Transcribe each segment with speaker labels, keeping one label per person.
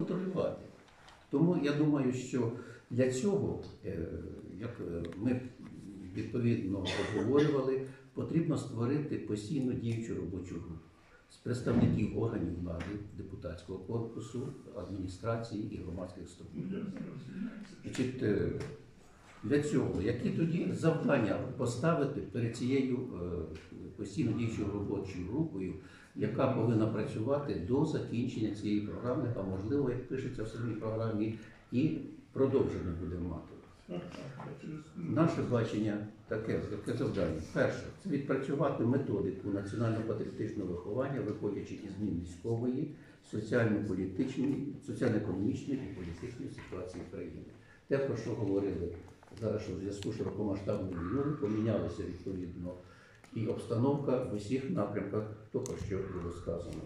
Speaker 1: контролювати. Тому я думаю, що для цього, як ми відповідно обговорювали, потрібно створити постійно діючу робочу групу з представників органів влади, депутатського корпусу, адміністрації і громадських структур. Значить, для цього, які тоді завдання поставити перед цією постійно діючою робочою групою, яка повинна працювати до закінчення цієї програми, а можливо, як пишеться в самій програмі, і продовження буде мати. Наше бачення таке завдання. Перше, це відпрацювати методику національно-патріотичного виховання, виходячи із змін військової, соціально-економічної і політичної ситуації в країні. Те, про що говорили зараз, що в зв'язку з широкомасштабною війною помінялася відповідно і обстановка в усіх напрямках, то про що було сказано.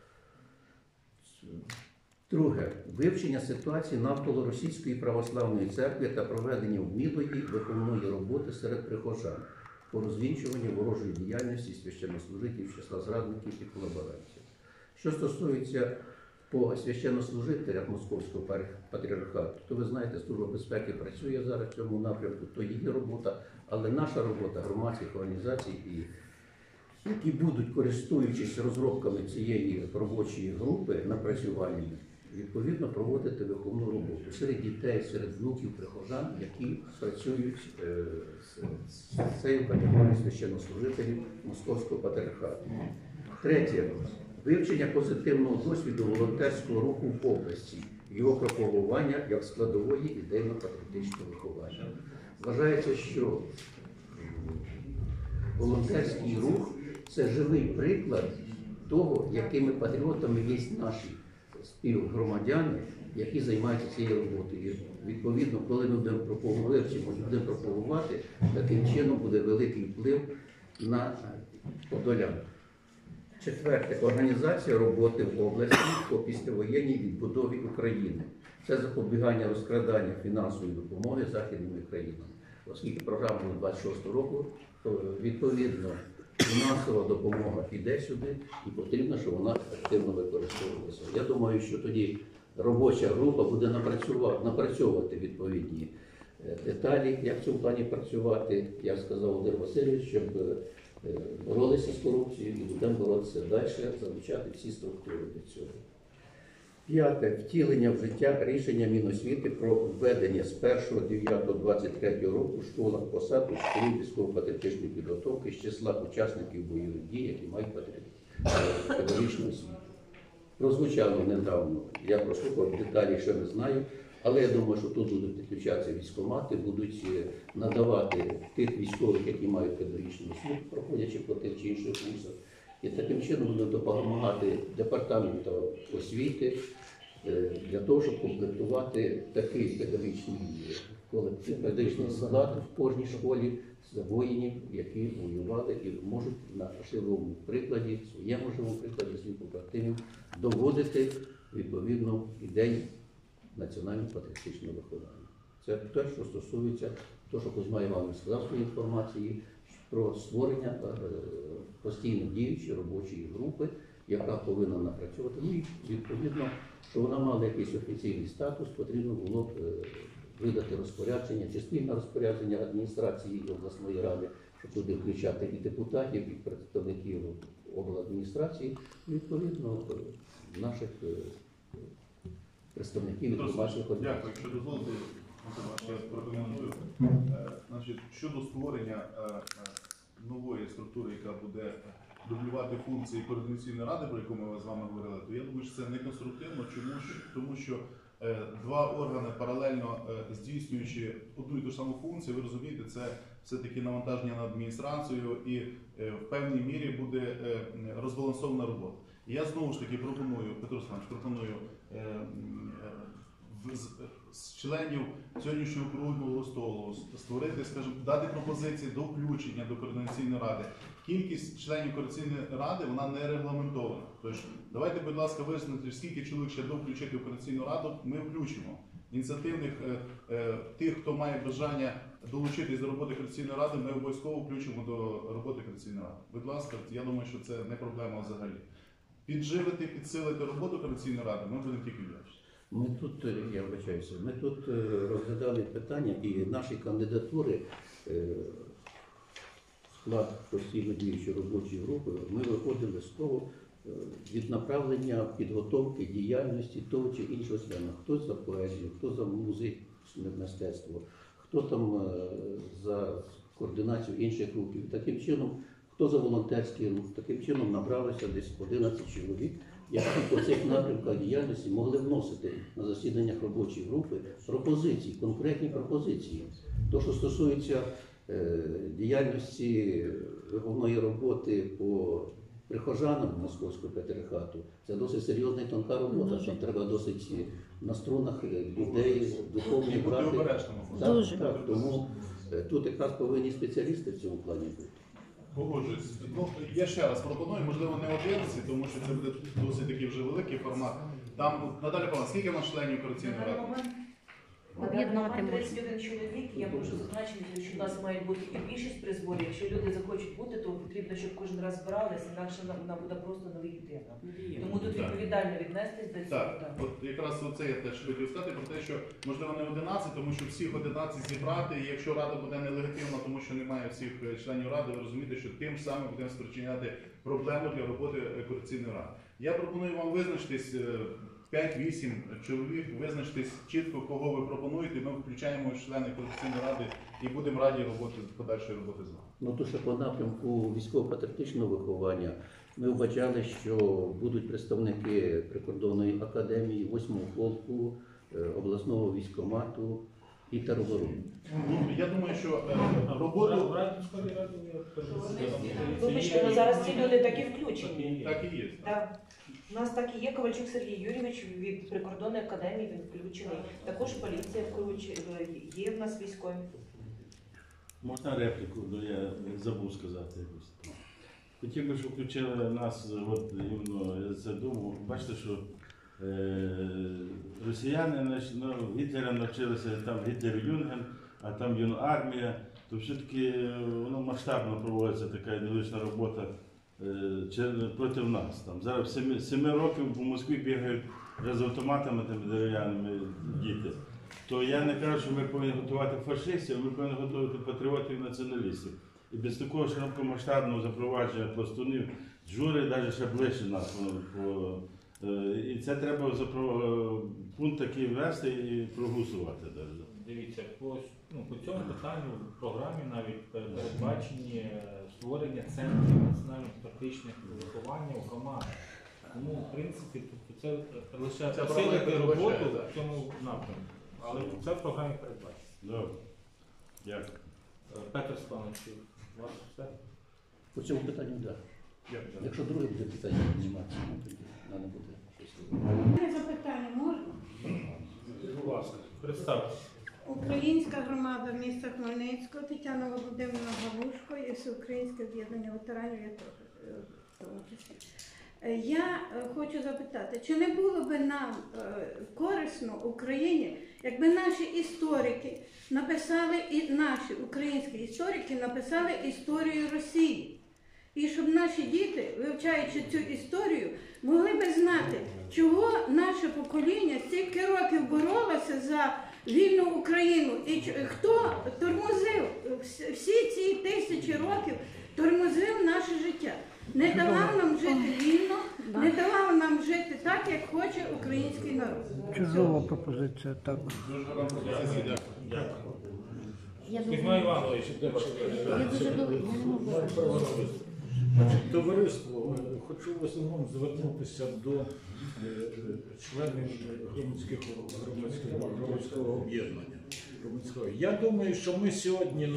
Speaker 1: Друге, вивчення ситуації навколо Російської православної церкви та проведення вмілої виховної роботи серед прихожан по розвінчуванню ворожої діяльності священнослужителів з числа зрадників і колаборантів. Що стосується по священнослужителях Московського патріархату, то ви знаєте, Служба безпеки працює зараз в цьому напрямку, то її робота, але наша робота громадських організацій, які будуть, користуючись розробками цієї робочої групи, напрацюваннями, відповідно проводити виховну роботу серед дітей, серед внуків прихожан, які працюють з цією категорією священнослужителів Московського патріархату. Третє. Вивчення позитивного досвіду волонтерського руху в області, його пропагування як складової ідейно-патріотичного виховання. Вважається, що волонтерський рух – це живий приклад того, якими патріотами є наші співгромадяни, які займаються цією роботою. І відповідно, коли ми будемо пропагувати, таким чином буде великий вплив на подолян. Четверте. Організація роботи в області по післявоєнній відбудові України. Це запобігання розкрадання фінансової допомоги західними країнами. Оскільки програма до 26 року, то відповідно фінансова допомога піде сюди і потрібно, щоб вона активно використовувалася. Я думаю, що тоді робоча група буде напрацьовувати відповідні деталі, як в цьому плані працювати, як сказав Володимир Васильович, щоб боролися з корупцією і будемо боротися далі, залучати всі структури до цього. П'яте. Втілення в життя рішення Міносвіти про введення з 1.9.23 року в школах посад учителів військово-патріотичної підготовки з числа учасників бойових дій, які мають педагогічну освіту. Прозвучало недавно, я прослухав деталі, ще не знаю, але я думаю, що тут будуть підключатися військкомати, будуть надавати тих військових, які мають педагогічну освіту, проходячи по тих чи інших курсах. І таким чином будуть допомагати департаменту освіти для того, щоб комплектувати такий педагогічний склад в кожній школі з воїнів, які воювали і можуть на живому прикладі, своєму живому прикладі своїх побратимів доводити відповідно ідеї національно-патріотичного виховання. Це те, що стосується того, що Кузьма Іванович сказав в своїй інформації, про створення постійно діючої робочої групи, яка повинна напрацьовувати. Ну і відповідно, що вона мала якийсь офіційний статус, потрібно було видати розпорядження, чи спільне розпорядження адміністрації і обласної ради, щоб туди включати і депутатів, і представників обладміністрації, і відповідно наших представників від громадських організацій.
Speaker 2: Дякую. Якщо дозволите, я прокоментую. Значить, щодо створення нової структури, яка буде дублювати функції координаційної ради, про яку ми з вами говорили, то я думаю, що це не конструктивно, тому що два органи паралельно здійснюючи одну і ту ж саму функцію, ви розумієте, це все-таки навантаження на адміністрацію і в певній мірі буде розбалансована робота. І я знову ж таки пропоную, Петро Олександрович, пропоную з членів сьогоднішнього круглого столу створити, скажімо, дати пропозиції до включення до координаційної ради. Кількість членів координаційної ради, вона не регламентована. Тож, давайте, будь ласка, вияснити, скільки чоловік ще довключити в координаційну раду, ми включимо. Ініціативних, тих, хто має бажання долучитись до роботи координаційної ради, ми обов'язково включимо до роботи координаційної ради. Будь ласка, я думаю, що це не проблема взагалі. Підживити, підсилити роботу координаційної ради, ми будемо тільки вдячні.
Speaker 1: Ми тут, я вибачаюся, ми тут розглядали питання і наші кандидатури в склад постійно діючої робочої групи, ми виходили з того, від направлення підготовки діяльності того чи іншого члена. Хто за поезію, хто за музичне мистецтво, хто там за координацію інших рухів. Таким чином, хто за волонтерський рух, таким чином набралося десь 11 чоловік, які по цих напрямках діяльності могли вносити на засіданнях робочої групи пропозиції, конкретні пропозиції. То, що стосується діяльності виховної роботи по прихожанам Московського патріархату, це досить серйозна і тонка робота. Там треба досить на струнах людей духовні
Speaker 2: Бути
Speaker 1: брати.
Speaker 2: обережними.
Speaker 1: Так, тому тут якраз повинні спеціалісти в цьому плані бути.
Speaker 2: Погоджуюсь. Ну, я ще раз пропоную, можливо, не 11, тому що це буде досить такий вже великий формат. Там, Наталя Павловна, скільки в нас членів координаційної ради?
Speaker 3: Об'єднати можна.
Speaker 4: 31 чоловік, я можу зазначити, що в нас має бути і більшість при зборі. Якщо люди захочуть бути, то потрібно, щоб кожен раз збиралися, інакше вона буде просто нелегітимна. Тому тут
Speaker 2: Так.
Speaker 4: відповідально віднестись до цього.
Speaker 2: Так, от якраз оце я теж хотів сказати про те, що можливо не 11, тому що всіх 11 зібрати, і якщо рада буде нелегітимна, тому що немає всіх членів ради, ви розумієте, що тим самим будемо спричиняти проблему для роботи координаційної ради. Я пропоную вам визначитись 5-8 чоловік, визначитись чітко, кого ви пропонуєте, ми включаємо члени координаційної ради і будемо раді подальшої роботи з вами.
Speaker 1: Ну, то, що по напрямку військово-патріотичного виховання ми вбачали, що будуть представники прикордонної академії, 8-го полку, обласного військкомату і тероборони.
Speaker 2: Ну, я думаю, що роботу
Speaker 4: Вибачте, але зараз ці люди такі включені.
Speaker 2: так і є.
Speaker 4: Так. У нас так і є. Ковальчук Сергій Юрійович від прикордонної академії, він включений. Також поліція є в нас військові.
Speaker 5: Можна репліку, бо я забув сказати якусь. Хотів би, щоб включили нас, от іменно я це думав. Бачите, що росіяни Гітлера навчилися, там Гітлер-Юнген, а там юнармія, то все-таки воно масштабно проводиться така ідеологічна робота проти нас. Там зараз 7 років по Москві бігають з автоматами там, дерев'яними діти. То я не кажу, що ми повинні готувати фашистів, ми повинні готувати патріотів і націоналістів. І без такого широкомасштабного запровадження пластунів, жури навіть ще ближче нас. І це треба пункт такий ввести і проголосувати.
Speaker 6: Дивіться, по цьому питанню в програмі навіть передбачені створення центрів національно-патріотичних виховання у громадах. Тому, в принципі, це лише
Speaker 2: Ця
Speaker 6: посилити
Speaker 2: програма
Speaker 6: роботу
Speaker 2: передбачає,
Speaker 6: в цьому напрямку. Але це в програмі передбачено.
Speaker 5: Добре. Дякую.
Speaker 6: Петр Степанович, у вас все?
Speaker 1: По цьому питанню, так.
Speaker 2: Дякую.
Speaker 1: Якщо друге буде питання підніматися, ну, тоді треба буде щось робити.
Speaker 7: У мене запитання можна?
Speaker 6: Будь ласка, представтеся.
Speaker 7: Українська громада міста Хмельницького, Тетяна Володимирівна Галушко і Всеукраїнське об'єднання ветеранів, я теж в тому числі. Я хочу запитати, чи не було б нам корисно Україні, якби наші історики написали, і наші українські історики написали історію Росії? І щоб наші діти, вивчаючи цю історію, могли би знати, чого наше покоління стільки років боролося за вільну Україну. І хто тормозив всі ці тисячі років, тормозив наше життя. Не давав нам жити вільно, не давав нам жити так, як хоче український народ.
Speaker 8: Чудова пропозиція, так.
Speaker 2: Дуже гарна пропозиція, дякую.
Speaker 6: Кузьма Іванович,
Speaker 3: Я дуже добре, я не можу.
Speaker 8: Товариство, хочу в основному звернутися до членів громадського об'єднання. Я думаю, що ми сьогодні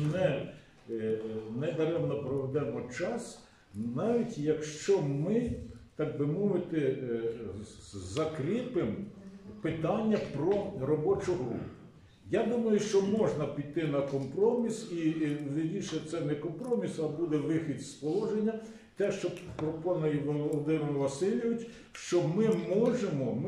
Speaker 8: не даремно проведемо час, навіть якщо ми, так би мовити, закріпимо питання про робочу групу. Я думаю, що можна піти на компроміс, і вірніше це не компроміс, а буде вихід з положення. Те, що пропонує Володимир Васильович, що ми можемо,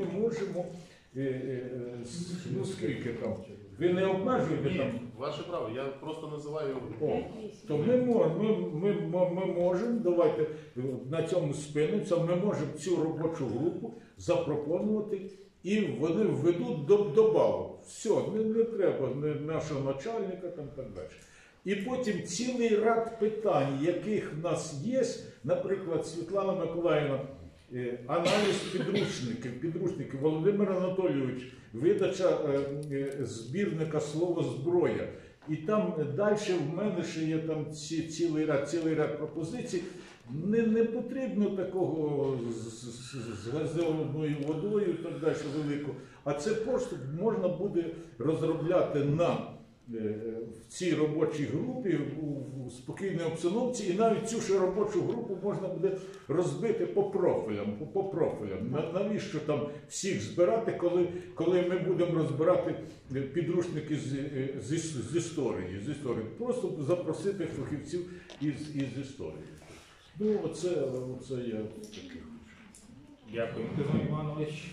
Speaker 8: ну скільки там, ви не обмежуєте там?
Speaker 2: Ні, ваше право, я просто називаю.
Speaker 7: То
Speaker 2: Ну,
Speaker 7: ми
Speaker 8: можемо, давайте на цьому спиниться, ми можемо цю робочу групу запропонувати і вони введуть добавок. Все, не треба нашого начальника там так далі. І потім цілий ряд питань, яких в нас є, наприклад, Світлана Миколаївна, аналіз підручників, Володимир Анатолійович, видача збірника «Слово зброя». І там далі в мене ще є там цілий ряд пропозицій. Не потрібно такого з газованою водою і так далі великого, а це просто можна буде розробляти нам в цій робочій групі, у спокійній обстановці, і навіть цю ж робочу групу можна буде розбити по профілям. Навіщо там всіх збирати, коли ми будемо розбирати підручники з історії? Просто запросити фахівців із історії. Ну, оце я таке.
Speaker 6: Дякую, Антон Іванович.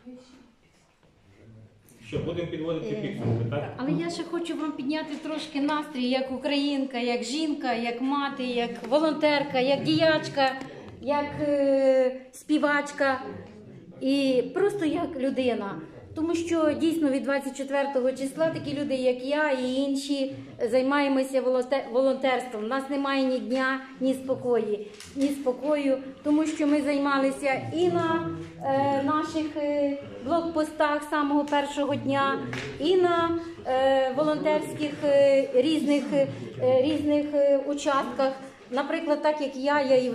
Speaker 6: Що, будемо підводити підсумки, так?
Speaker 3: Але я ще хочу вам підняти трошки настрій, як українка, як жінка, як мати, як волонтерка, як діячка, як співачка і просто як людина. Тому що дійсно від 24 числа такі люди, як я і інші, займаємося волонтерством. У нас немає ні дня, ні спокою, тому що ми займалися і на наших блокпостах з самого першого дня, і на волонтерських різних участках. Наприклад, так як я і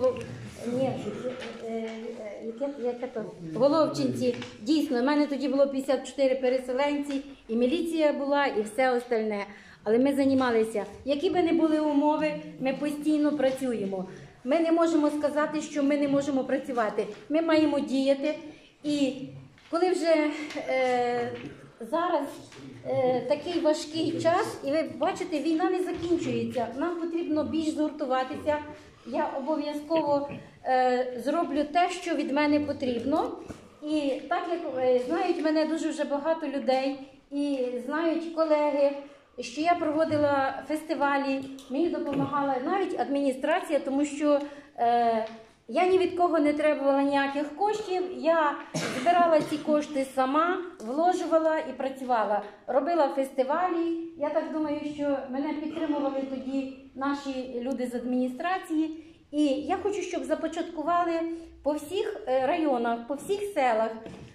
Speaker 3: Головчинці. Дійсно, в мене тоді було 54 переселенці, і міліція була, і все остальне. Але ми займалися. Які би не були умови, ми постійно працюємо. Ми не можемо сказати, що ми не можемо працювати. Ми маємо діяти. І коли вже зараз такий важкий час, і ви бачите, війна не закінчується. Нам потрібно більш згуртуватися. Я обов'язково зроблю те, що від мене потрібно. І так як знають мене дуже вже багато людей, і знають колеги, що я проводила фестивалі, мені допомагала навіть адміністрація, тому що я ні від кого не требувала ніяких коштів, я збирала ці кошти сама, вложувала і працювала. Робила фестивалі, я так думаю, що мене підтримували тоді наші люди з адміністрації. І я хочу, щоб започаткували по всіх районах, по всіх селах,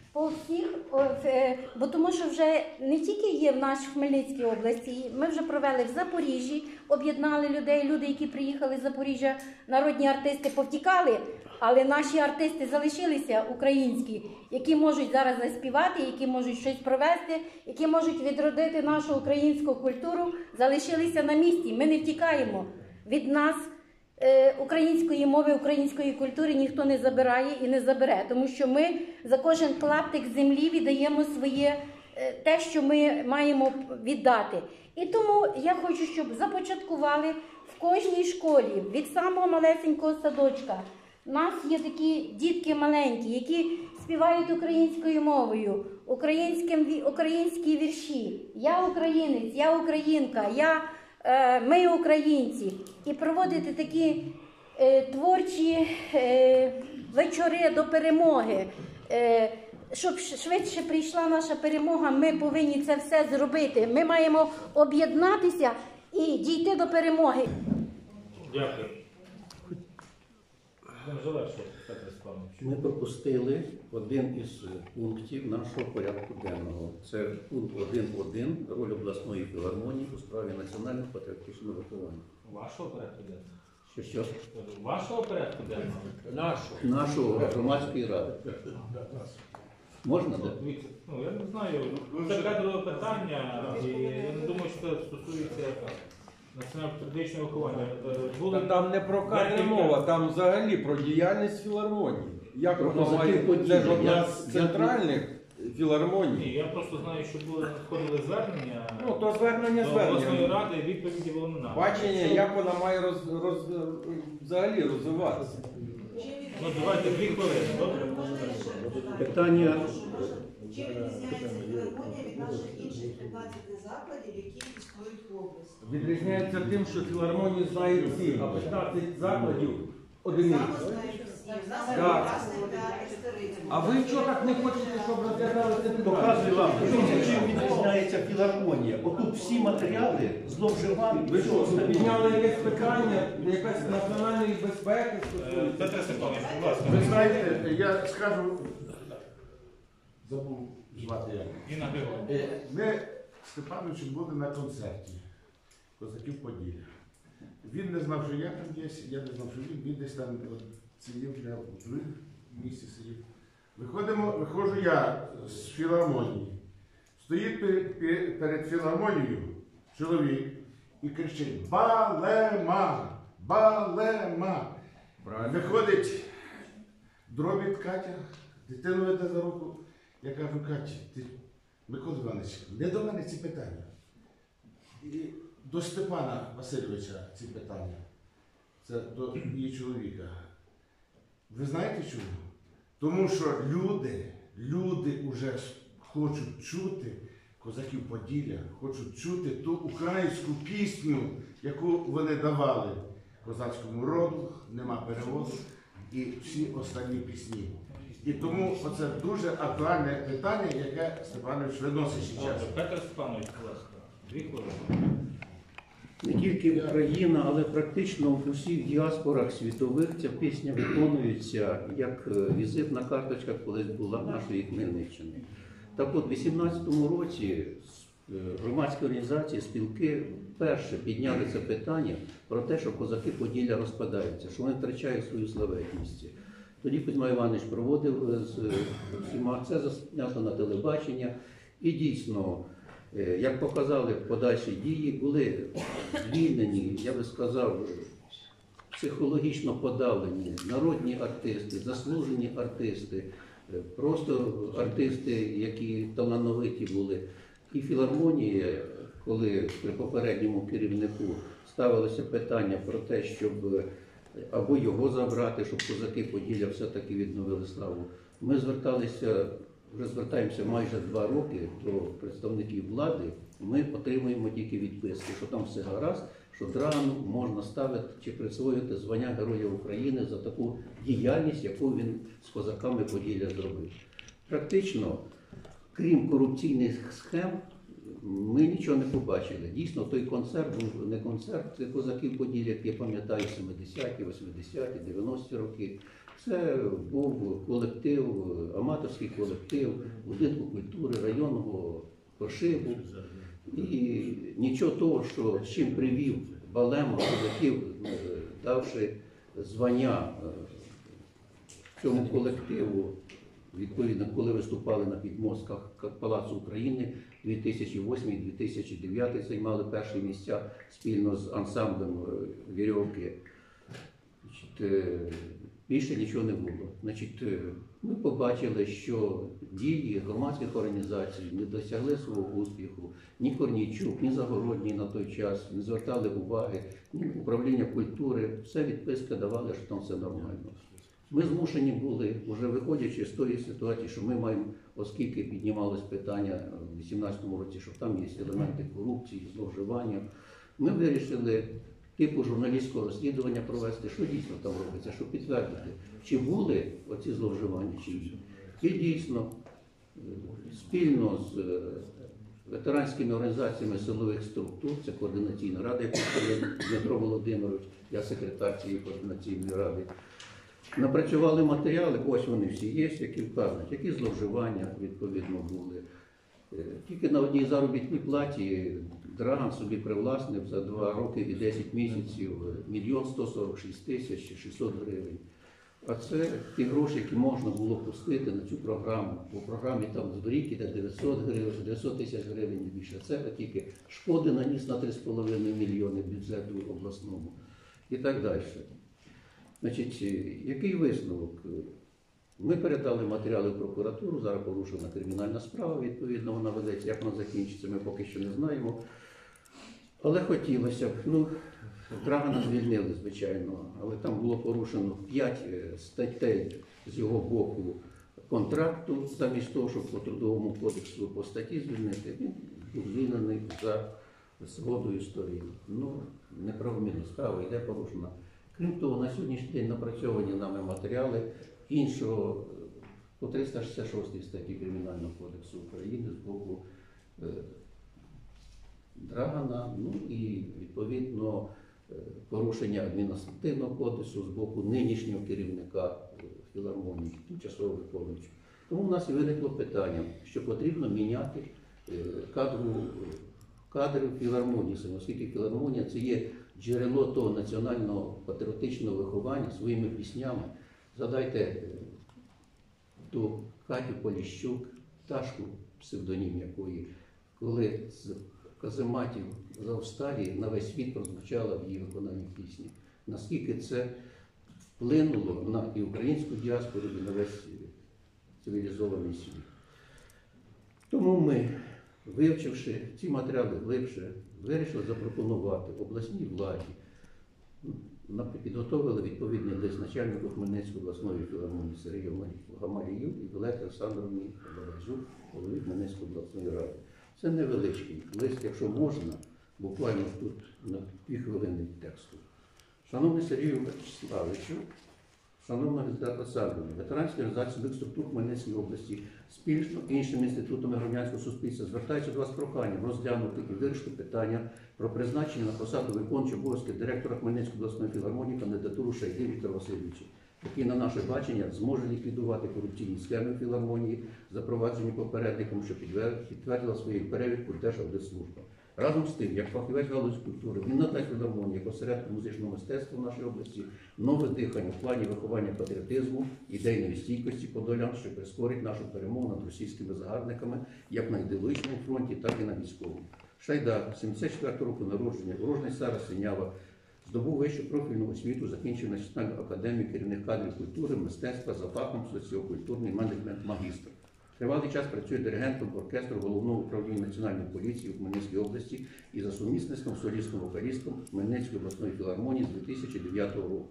Speaker 3: бо тому що вже не тільки є в нашій Хмельницькій області, ми вже провели в Запоріжжі, об'єднали людей, люди, які приїхали з Запоріжжя, народні артисти повтікали, але наші артисти залишилися українські, які можуть зараз заспівати, які можуть щось провести, які можуть відродити нашу українську культуру, залишилися на місці. Ми не втікаємо від нас. Української мови, української культури ніхто не забирає і не забере, тому що ми за кожен клаптик землі віддаємо своє, те, що ми маємо віддати. І тому я хочу, щоб започаткували в кожній школі, від самого малесенького садочка. У нас є такі дітки маленькі, які співають українською мовою, українські вірші. Я українець, я українка, ми українці. І проводити такі творчі вечори до перемоги. Щоб швидше прийшла наша перемога, ми повинні це все зробити. Ми маємо об'єднатися і дійти до перемоги.
Speaker 6: Дякую.
Speaker 1: Ми пропустили один із пунктів нашого порядку денного. Це пункт 1.1 «Роль обласної філармонії у справі національного патріотичного виховання».
Speaker 6: Вашого порядку денного?
Speaker 1: Що?
Speaker 6: Вашого порядку денного?
Speaker 1: Нашого громадської ради. Можна, так?
Speaker 6: Дивіться, я не знаю, це кадрове питання, і я не думаю, що це стосується національно-патріотичного виховання.
Speaker 9: Та там не про кадри мова, там взагалі про діяльність філармонії. Як воно має, це ж одна з центральних філармоній.
Speaker 6: Ні, я просто знаю, що надходили звернення.
Speaker 9: Ну, то звернення
Speaker 6: до обласної ради, відповіді було не нам.
Speaker 9: Бачення, як вона має взагалі розвиватися.
Speaker 6: Ну, давайте 2 хвилини, добре?
Speaker 1: Питання.
Speaker 10: Чим відрізняється філармонія від наших інших 15 закладів, які існують в області?
Speaker 9: Відрізняється тим, що філармонію знають всі, а 15 закладів одиниці.
Speaker 10: Саме знають всі. Саме
Speaker 9: Да.
Speaker 10: власник та екстериторія.
Speaker 9: А ви чого так не хочете, щоб розглядали це питання?
Speaker 11: Показую вам, чим відрізняється філармонія. Отут всі матеріали зловживань.
Speaker 9: Ви що, підняли якесь питання, якась національної безпеки?
Speaker 6: Петро Степанович, будь ласка.
Speaker 8: Ви знаєте, я скажу, забув звати як.
Speaker 6: Інна Григорівна.
Speaker 8: Ми з Степановичем були на концерті Козаків Поділля. Він не знав, що я там є, я не знав, що він десь там сидів, я в другому місці сидів. Виходжу я з філармонії. Стоїть перед філармонією чоловік і кричить: «Балема! Балема!» Виходить Дробіт Катя, дитину веде за руку. Я кажу: «Катя, Микола Іванович, не до мене ці питання. І до Степана Васильовича ці питання. Це до її чоловіка. Ви знаєте чому? Тому що люди вже хочуть чути Козаків Поділля, хочуть чути ту українську пісню, яку вони давали козацькому роду, нема переводу, і всі останні пісні. І тому це дуже актуальне питання, яке Степанович виносить зараз.
Speaker 6: Петро Степанович, будь ласка, 2 хвилини.
Speaker 1: Не тільки Україна, але практично в усіх діаспорах світових ця пісня виконується як візитна карточка, колись була нашої Хмельниччини. Так от, у 2018 році громадські організації, спілки вперше підняли це питання про те, що козаки Поділля розпадаються, що вони втрачають свою славетність. Тоді Кузьма Іванович проводив з всіма, це заснято на телебачення, і дійсно, як показали подальші дії, були звільнені, я би сказав, психологічно подавлені народні артисти, заслужені артисти, просто артисти, які талановиті були. І філармонія, коли при попередньому керівнику ставилося питання про те, щоб або його забрати, щоб козаки Поділля все-таки відновили славу, ми звертаємося майже 2 роки до представників влади, ми отримуємо тільки відписки, що там все гаразд, що Драгану можна ставити чи присвоїти звання Героя України за таку діяльність, яку він з козаками Поділля зробив. Практично, крім корупційних схем, ми нічого не побачили. Дійсно, той концерт був не концерт козаків Поділля, як я пам'ятаю, 70-ті, 80-ті, 90-ті роки. Це був колектив, аматорський колектив будинку культури районного пошибу. І нічого того, що з чим привів Балема козаків, давши звання цьому колективу, відповідно, коли виступали на підмостках Палацу України 2008-2009 займали перші місця спільно з ансамблем «Вірьовки». Більше нічого не було. Значить, ми побачили, що дії громадських організацій не досягли свого успіху. Ні Корнійчук, ні Загородній на той час не звертали уваги, ні управління культури. Все відписки давали, що там все нормально. Ми змушені були, вже виходячи з тої ситуації, що ми маємо, оскільки піднімалось питання у 2018 році, що там є елементи корупції, зловживання, ми вирішили типу журналістського розслідування провести, що дійсно там робиться, щоб підтвердити, чи були оці зловживання, чи ні. І дійсно, спільно з ветеранськими організаціями силових структур, це координаційна рада, яку створив Дмитро Володимирович, я секретар цієї координаційної ради, напрацювали матеріали, ось вони всі є, які вказують, які зловживання відповідно були. Тільки на одній заробітній платі Драган собі привласнив за 2 роки і 10 місяців 1 146 600 гривень. А це ті гроші, які можна було пустити на цю програму. По програмі там зберіг іде 900 гривень, 900 тисяч гривень і більше. Це тільки шкоди наніс на 3,5 мільйони бюджету обласному і так далі. Значить, який висновок? Ми передали матеріали в прокуратуру, зараз порушена кримінальна справа, відповідно вона ведеться, як вона закінчиться, ми поки що не знаємо. Але хотілося б, Драгана звільнили, звичайно, але там було порушено 5 статей з його боку контракту, замість того, щоб по Трудовому кодексу по статті звільнити, він був звільнений за згодою сторін. Неправомірна справа, йде порушена Крім того, на сьогоднішній день напрацьовані нами матеріали іншого по 366 статті Кримінального кодексу України з боку Драгана, ну і відповідно порушення адміністративного кодексу з боку нинішнього керівника філармонії, тимчасово виконуючого. Тому в нас і виникло питання, що потрібно міняти кадри філармонії, оскільки філармонія це є джерело того національного патріотичного виховання своїми піснями. Згадайте ту Катю Поліщук, Пташку, псевдонім якої, коли з казематів з Австралії на весь світ прозвучала в її виконанні пісні. Наскільки це вплинуло на і українську діаспору, і на весь цивілізований світ. Тому ми, вивчивши ці матеріали глибше, вирішили запропонувати обласній владі, підготовили відповідний лист начальнику Хмельницької обласної філармонії Сергію Гамалію і Валерії Олександровні Бабазюк, голові Хмельницької обласної ради. Це невеличкий лист, якщо можна, буквально тут на 2 хвилини тексту. Шановний Сергію Вячеславовичу, шановна Валерія Олександровна, ветеранські організації нових структур Хмельницької області спільно іншими інститутами громадянського суспільства звертаються до вас з проханням розглянути і вирішити питання про призначення на посаду виконуючого обов'язки директора Хмельницької обласної філармонії кандидатуру Шайди Віктора Васильовича, який, на наше бачення, зможе ліквідувати корупційні схеми філармонії, запроваджені попередником, що підтвердила свою перевірку Держаудитслужба. Разом з тим, як фахівець галузі культури, він надасть філармонії як осередку музичного мистецтва в нашій області нове дихання в плані виховання патріотизму, ідейної стійкості подолян, що прискорить нашу перемогу над російськими загарбниками як на ідеологічному фронті, так і на військовому. Шайда, 74 року народження, урожений Сара Синява, здобув вищу профільну освіту, закінчив Національну академію керівних кадрів культури, мистецтва за фахом соціокультурний менеджмент магістр. Тривалий час працює диригентом оркестру Головного управління Національної поліції у Хмельницькій області і за сумісництвом солістом-вокалістом Хмельницької обласної філармонії з 2009 року.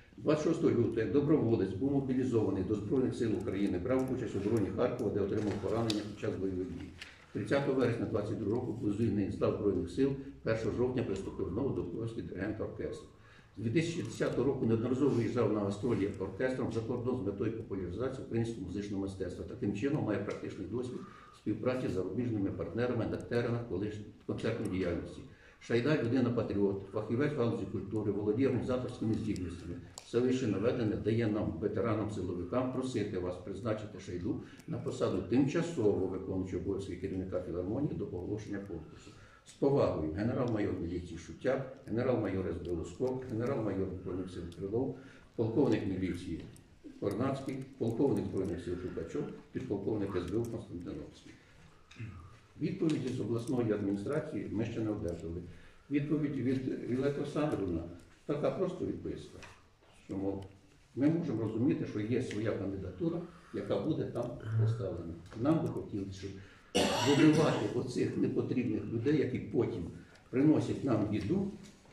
Speaker 1: 26 лютого, як доброволець, був мобілізований до Збройних сил України, брав участь у обороні Харкова, де отримав поранення під час бойових дій. 30 вересня 2022 року був звільнений з лав Збройних сил, 1 жовтня приступив знову до обов'язків диригента оркестру. З 2010 року неодноразово виїжджав на гастролі оркестром за кордон з метою популяризації українського музичного мистецтва. Таким чином має практичний досвід співпраці з зарубіжними партнерами на теренах концертної діяльності. Шайда – людина-патріот, фахівець галузі культури, володіє організаторськими здібностями. Все вище наведене дає нам, ветеранам-силовикам, просити вас призначити Шайду на посаду тимчасово виконуючого обов'язки керівника філармонії до оголошення конкурсу. З повагою генерал-майор міліції Шутяк, генерал-майор СБ Лусков, генерал-майор Збройних сил Крилов, полковник міліції Корнацький, полковник Збройних сил Шукачов, підполковник СБУ Константиновський. Відповіді з обласної адміністрації ми ще не одержали. Відповідь від Валерії Олександровни така просто відписка, що мов, ми можемо розуміти, що є своя кандидатура, яка буде там поставлена. Нам би хотілося, щоб вибивати оцих непотрібних людей, які потім приносять нам біду,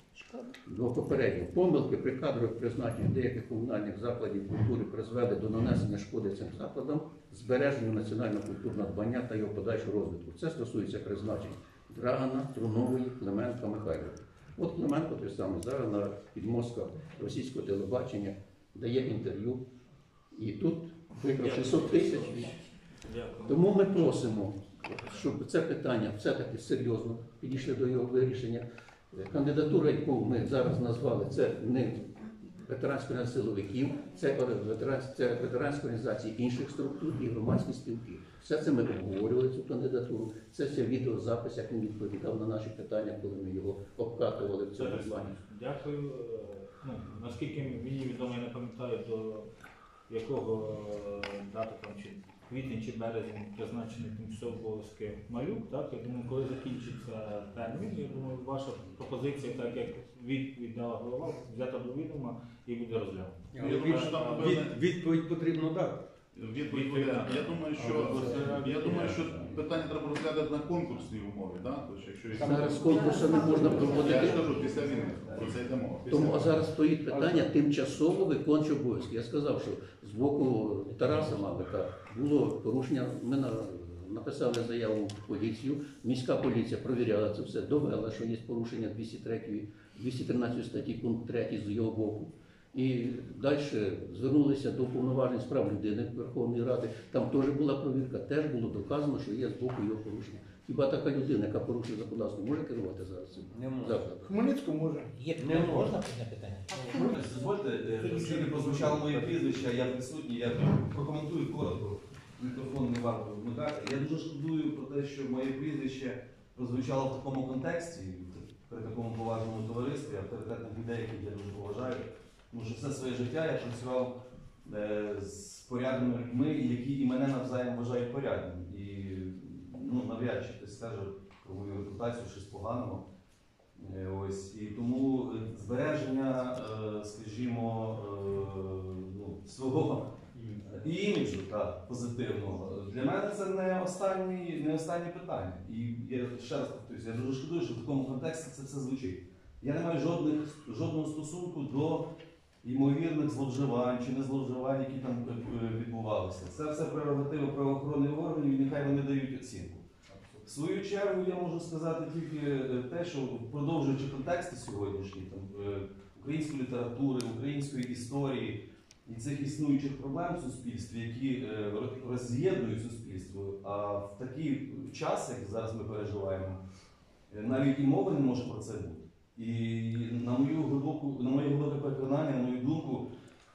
Speaker 1: до попередньо помилки при кадрових призначеннях деяких комунальних закладів культури призвели до нанесення шкоди цим закладам, збереженню національного культурного надбання та його подальшого розвитку. Це стосується призначень Драгана, Трунової, Клименка, Михайлова. От Клименко той самий зараз на підмостках російського телебачення дає інтерв'ю, і тут виграв 600 тисяч. Тому ми просимо, щоб це питання все-таки серйозно підійшли до його вирішення. Кандидатура, яку ми зараз назвали, це не ветеранські організації силовиків, це ветеранські організації інших структур і громадські спілки. Все це ми обговорювали, цю кандидатуру. Це все відеозапис, як він відповідав на наші питання, коли ми його обкатували в цьому плані.
Speaker 6: Дякую. Наскільки мені відомо, я не пам'ятаю, до якого дати там, чи квітень чи березень призначений тимчасово обов'язки Малюк, так? Я думаю, коли закінчиться термін, я думаю, ваша пропозиція, так як віддала голова, взята до відома і буде розглянута.
Speaker 9: Відповідь потрібно дати.
Speaker 2: Відповідь буде. Я думаю, що питання треба розглядати на конкурсній умові. Да? Тобто,
Speaker 1: зараз конкурсу не можна проводити.
Speaker 2: Я ж кажу, після війни. Про це йде мова.
Speaker 1: Тому зараз стоїть питання тимчасово виконуючий обов'язки. Я сказав, що з боку Тараса Мавика було порушення. Ми написали заяву в поліцію. Міська поліція провіряла це все, довела, що є порушення 213 статті пункт 3 з його боку. І далі звернулися до повноважень з прав людини Верховної Ради. Там теж була провірка, теж було доказано, що є з боку його порушення. Хіба така людина, яка порушує законодавство, може керувати зараз цим закладом?
Speaker 12: Хмельницькому може.
Speaker 13: Є
Speaker 9: Не
Speaker 13: можна
Speaker 9: можна.
Speaker 13: одне питання?
Speaker 14: Дозвольте, оскільки прозвучало моє прізвище, я присутній, я прокоментую коротко. Мікрофон не варто вмикати. Я дуже шкодую про те, що моє прізвище прозвучало в такому контексті, при такому поважному товаристві, авторитетних людей, яких я дуже поважаю. Тому що все своє життя я працював з порядними людьми, які і мене навзаєм вважають порядним. І навряд чи хтось стежив про мою репутацію щось поганого. Ось. І тому збереження, скажімо, свого іміджу позитивного, для мене це не останнє питання. І я ще раз повторюся, я дуже шкодую, що в такому контексті це все звучить. Я не маю жодного стосунку до ймовірних зловживань чи незловживань, які там відбувалися. Це все прерогативи правоохоронних органів, і нехай вони дають оцінку. В свою чергу я можу сказати тільки те, що продовжуючи контексти сьогоднішні, української літератури, української історії і цих існуючих проблем в суспільстві, які роз'єднують суспільство, а в такий час, як зараз ми переживаємо, навіть і мови не може про це бути. І на моє глибоке переконання, на мою думку,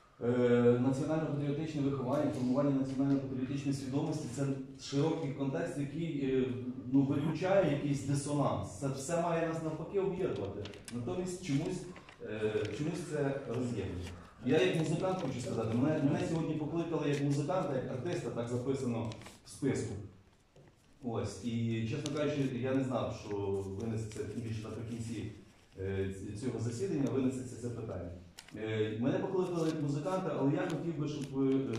Speaker 14: національно-патріотичне виховання, формування національно-патріотичної свідомості – це широкий контекст, який виключає якийсь дисонанс. Це все має нас навпаки об'єднувати. Натомість чомусь це роз'єднує. Я як музикант хочу сказати, мене сьогодні покликали як музиканта, як артиста, так записано в списку. Ось. І, чесно кажучи, я не знав, що винесеться більше наприкінці цього засідання, винесеться це питання. Мене покликали як музиканта, але я хотів би, щоб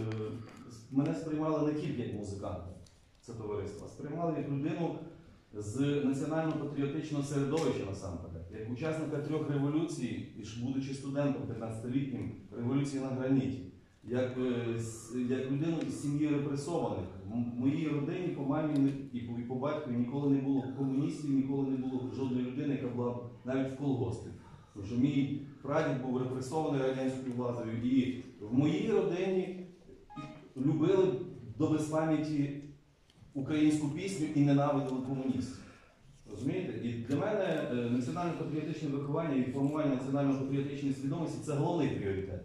Speaker 14: мене сприймали не тільки як музиканта, це товариство, а сприймали як людину з національно-патріотичного середовища насамперед, як учасника 3 революцій, і будучи студентом 15-літнім революції на граніті, як людину із сім'ї репресованих. В моїй родині по мамі і по батькові ніколи не було комуністів, ніколи не було жодної людини, яка була навіть в колгоспі. Тому що мій прадід був репресований радянською владою, і в моїй родині любили до безпам'яті українську пісню і ненавидили комуністів. Розумієте? І для мене національно-патріотичне виховання і формування національно-патріотичної свідомості – це головний пріоритет.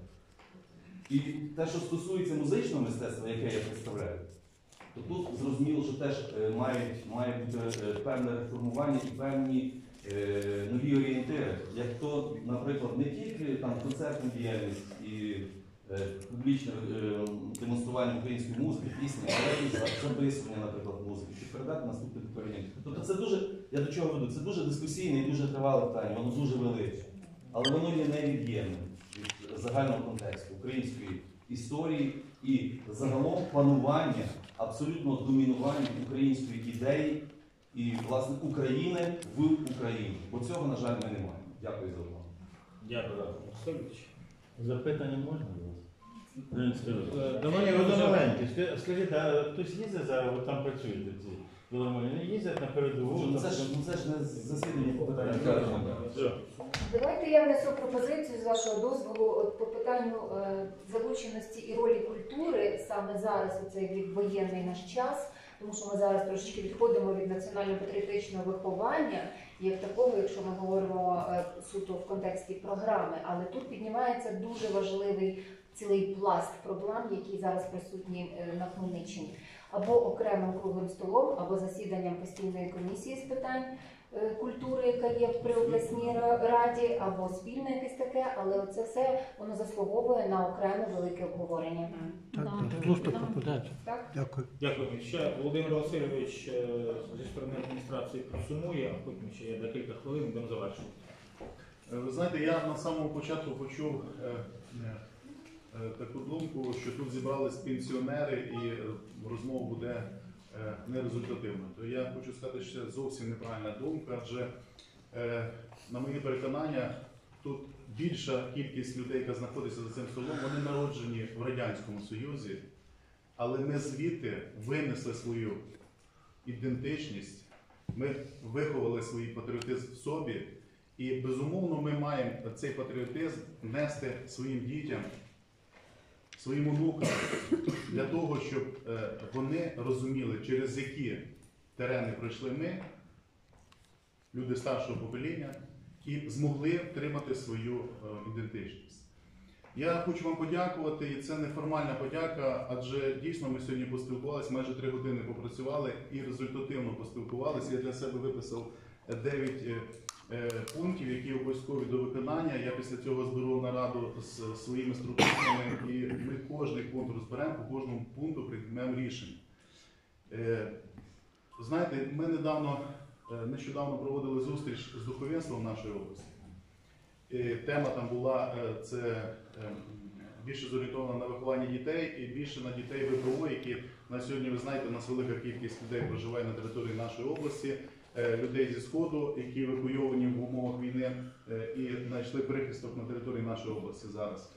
Speaker 14: І те, що стосується музичного мистецтва, яке я представляю, то тут зрозуміло, що теж має бути певне реформування і певні нові орієнтири. Як то, наприклад, не тільки там концертна діяльність і публічне демонстрування української музики, пісні, але і записування, наприклад, музики, щоб передати наступне покоління. Тобто це дуже, я до чого веду, це дуже дискусійне і дуже тривале питання, воно дуже велике. Але воно є невід'ємним від загального контексту української історії і загалом панування, абсолютно домінування української ідеї і, власне, України в Україні. Бо цього, на жаль, ми не маємо. Дякую за увагу.
Speaker 6: Дякую.
Speaker 5: Запитання можна до вас?
Speaker 6: Давай
Speaker 5: Воно маленьке. Скажіть, а хтось їздить зараз, ви там працюєте ці філармонії, не їздять на передову?
Speaker 14: Це ж не засідання по питанню.
Speaker 15: Давайте я внесу пропозицію, з вашого дозволу, от по питанню залученості і ролі культури саме зараз, у цей воєнний наш час, тому що ми зараз трошечки відходимо від національно-патріотичного виховання, як такого, якщо ми говоримо суто в контексті програми, але тут піднімається дуже важливий цілий пласт проблем, які зараз присутні на Хмельниччині. Або окремим круглим столом, або засіданням постійної комісії з питань культури, яка є при обласній раді, або спільне якесь таке, але це все воно заслуговує на окреме велике обговорення.
Speaker 12: Так. Дякую.
Speaker 6: Дякую. Ще Володимир Васильович зі сторони адміністрації просумує, а потім ще є декілька хвилин, будемо завершувати.
Speaker 2: Ви знаєте, я на самому початку почув таку думку, що тут зібрались пенсіонери і розмова буде нерезультативною. То я хочу сказати, що це зовсім неправильна думка, адже, на моє переконання, тут більша кількість людей, яка знаходиться за цим столом, вони народжені в Радянському Союзі, але не звідти винесли свою ідентичність, ми виховали свій патріотизм в собі І безумовно ми маємо цей патріотизм нести своїм дітям, своїм онукам, для того, щоб вони розуміли, через які терени пройшли ми, люди старшого покоління, і змогли втримати свою ідентичність. Я хочу вам подякувати, і це неформальна подяка, адже дійсно ми сьогодні поспілкувалися, майже 3 години попрацювали і результативно поспілкувалися. Я для себе виписав 9 пунктів, які обов'язкові до виконання. Я після цього зберу нараду з своїми структурами, і ми кожний пункт розберемо, по кожному пункту приймемо рішення. Знаєте, ми нещодавно проводили зустріч з духовенством нашої області. Тема там була, це більше зорієнтована на виховання дітей і більше на дітей ВПО, які на сьогодні, ви знаєте, у нас велика кількість людей проживає на території нашої області, людей зі Сходу, які евакуйовані в умовах війни і знайшли прихисток на території нашої області зараз.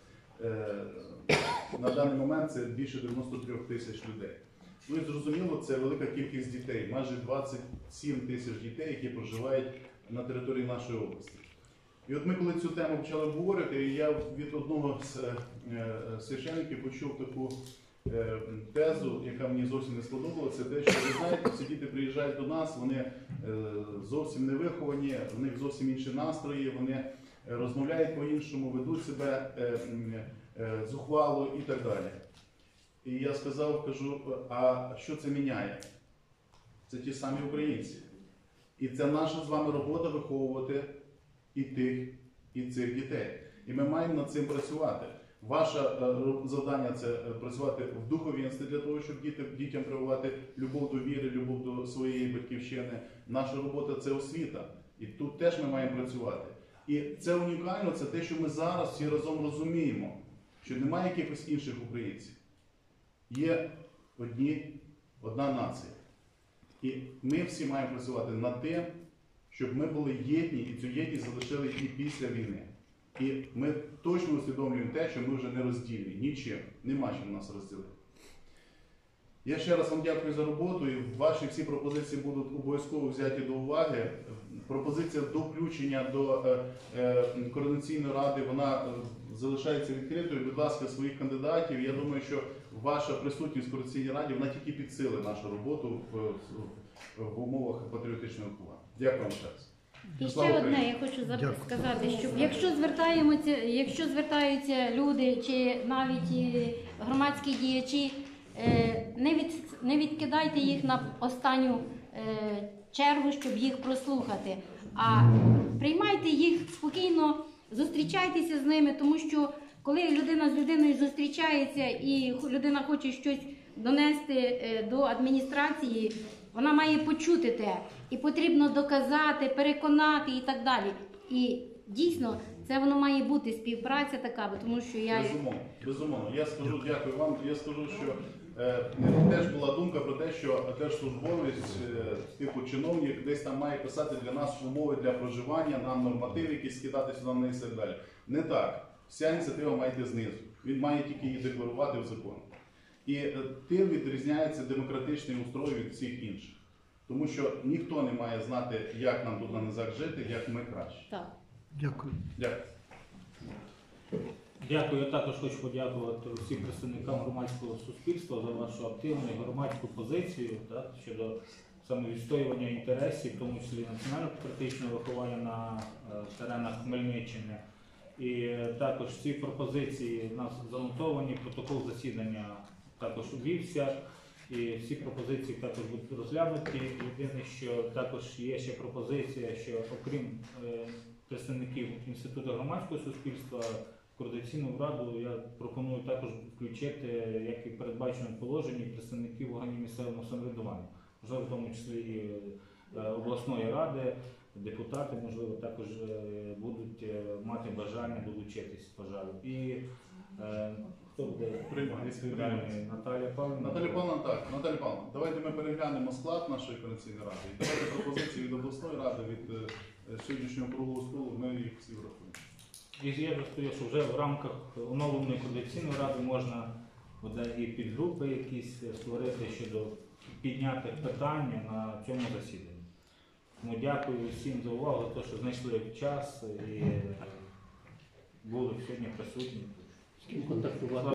Speaker 2: На даний момент це більше 93 тисяч людей. Ну і зрозуміло, це велика кількість дітей, майже 27 тисяч дітей, які проживають на території нашої області. І от ми, коли цю тему почали обговорювати, я від одного з священників почув таку тезу, яка мені зовсім не сподобалася, це те, що, ви знаєте, ці діти приїжджають до нас, вони зовсім не виховані, в них зовсім інші настрої, вони розмовляють по-іншому, ведуть себе зухвало і так далі. І я кажу, а що це міняє? Це ті самі українці. І це наша з вами робота виховувати і тих, і цих дітей. І ми маємо над цим працювати. Ваше завдання – це працювати в духовенстві для того, щоб дітям прививати любов до віри, любов до своєї батьківщини. Наша робота – це освіта. І тут теж ми маємо працювати. І це унікально, це те, що ми зараз всі разом розуміємо, що немає якихось інших українців. Є одна нація. І ми всі маємо працювати над тим, щоб ми були єдні і цю єдність залишили і після війни. І ми точно усвідомлюємо те, що ми вже не роздільні, нічим, нема чим нас розділити. Я ще раз вам дякую за роботу, і ваші всі пропозиції будуть обов'язково взяті до уваги. Пропозиція до включення до Координаційної ради, вона залишається відкритою. Будь ласка, своїх кандидатів. Я думаю, що ваша присутність в Координаційній раді, вона тільки підсилить нашу роботу в умовах патріотичного виховання. Дякую вам ще раз.
Speaker 3: І ще одне я хочу сказати, що якщо звертаються люди чи навіть громадські діячі, не відкидайте їх на останню чергу, щоб їх прослухати, а приймайте їх спокійно, зустрічайтеся з ними, тому що коли людина з людиною зустрічається і людина хоче щось донести до адміністрації, вона має почути те. І потрібно доказати, переконати і так далі. І дійсно, це воно має бути співпраця така, тому що я...
Speaker 2: Безумовно. Я скажу, дякую вам. Я скажу, що теж була думка про те, що держслужбовець, типу чиновник, десь там має писати для нас умови для проживання, нам нормативи, які скидати сюди на і так далі. Не так. Вся ініціатива має йти знизу. Він має тільки її декларувати в законі. І тим відрізняється демократичний устрой від всіх інших. Тому що ніхто не має знати, як нам тут на низах жити, як ми краще.
Speaker 3: Так.
Speaker 11: Дякую.
Speaker 2: Дякую.
Speaker 6: Дякую. Я також хочу подякувати всім представникам громадського суспільства за вашу активну і громадську позицію щодо саме відстоювання інтересів, в тому числі національно-патріотичного виховання на теренах Хмельниччини. І також ці пропозиції у нас занотовані, протокол засідання також ввівся. І всі пропозиції також будуть розглянуті. Єдине, що також є ще пропозиція, що окрім представників Інституту громадського суспільства, Координаційну раду я пропоную також включити, як і передбачено в положенні, представників органів місцевого самоврядування. Можливо, в тому числі і обласної ради, депутати, можливо, також будуть мати бажання долучитись, пожалуй. І хто буде відповідальний? Наталія Павлівна?
Speaker 2: Наталія Павлівна, так. Наталія Павлівна, давайте ми переглянемо склад нашої Координаційної ради. І давайте пропозиції від обласної ради, від сьогоднішнього круглого столу, ми їх всі врахуємо.
Speaker 6: І я розповів, що вже в рамках оновленої Координаційної ради можна буде і підгрупи якісь створити щодо піднятих питань на цьому засіданні. Тому дякую всім за увагу, за те, що знайшли час і були сьогодні присутні.
Speaker 1: З ким контактувати?